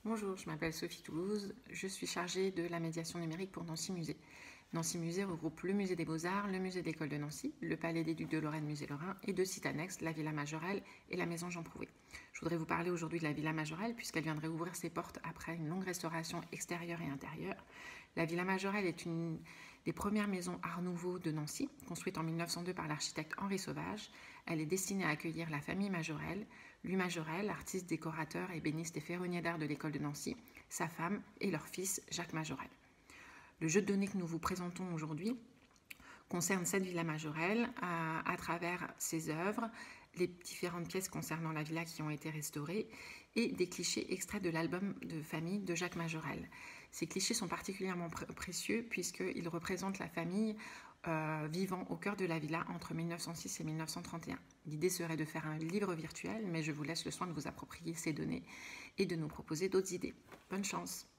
Bonjour, je m'appelle Sophie Toulouse, je suis chargée de la médiation numérique pour Nancy Musée. Nancy Musée regroupe le Musée des Beaux-Arts, le Musée d'école de Nancy, le Palais des Ducs de Lorraine Musée Lorrain et deux sites annexes, la Villa Majorelle et la Maison Jean Prouvé. Je voudrais vous parler aujourd'hui de la Villa Majorelle puisqu'elle viendrait ouvrir ses portes après une longue restauration extérieure et intérieure. La Villa Majorelle est une des premières maisons Art Nouveau de Nancy, construite en 1902 par l'architecte Henri Sauvage. Elle est destinée à accueillir la famille Majorelle, Louis Majorelle, artiste, décorateur, ébéniste et ferronnier d'art de l'école de Nancy, sa femme et leur fils Jacques Majorelle. Le jeu de données que nous vous présentons aujourd'hui concerne cette Villa Majorelle à travers ses œuvres, les différentes pièces concernant la villa qui ont été restaurées et des clichés extraits de l'album de famille de Jacques Majorelle. Ces clichés sont particulièrement précieux puisqu'ils représentent la famille vivant au cœur de la villa entre 1906 et 1931. L'idée serait de faire un livre virtuel, mais je vous laisse le soin de vous approprier ces données et de nous proposer d'autres idées. Bonne chance!